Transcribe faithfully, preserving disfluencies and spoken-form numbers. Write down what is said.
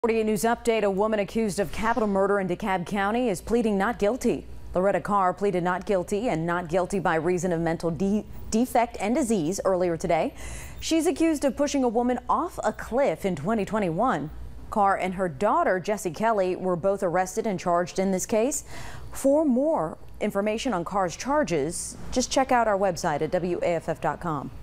forty-eight News update. A woman accused of capital murder in DeKalb County is pleading not guilty. Loretta Carr pleaded not guilty and not guilty by reason of mental de defect and disease earlier today. She's accused of pushing a woman off a cliff in twenty twenty-one. Carr and her daughter, Jessie Kelly, were both arrested and charged in this case. For more information on Carr's charges, just check out our website at W A F F dot com.